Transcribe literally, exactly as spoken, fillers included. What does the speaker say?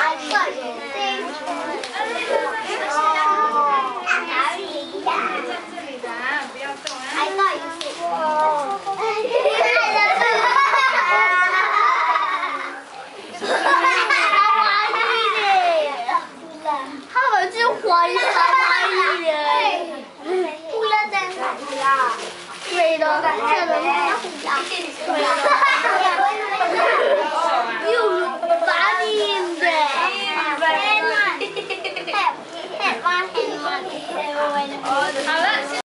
花一三万一人，为了这个，为了这个，